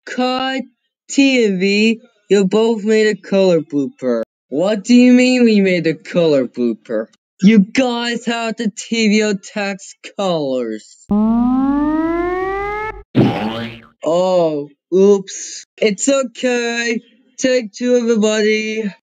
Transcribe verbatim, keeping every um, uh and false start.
Cut, T and V, you both made a color blooper. What do you mean we made a color blooper? You guys have the T V O text colors. Oh, oops. It's okay. Take two, everybody.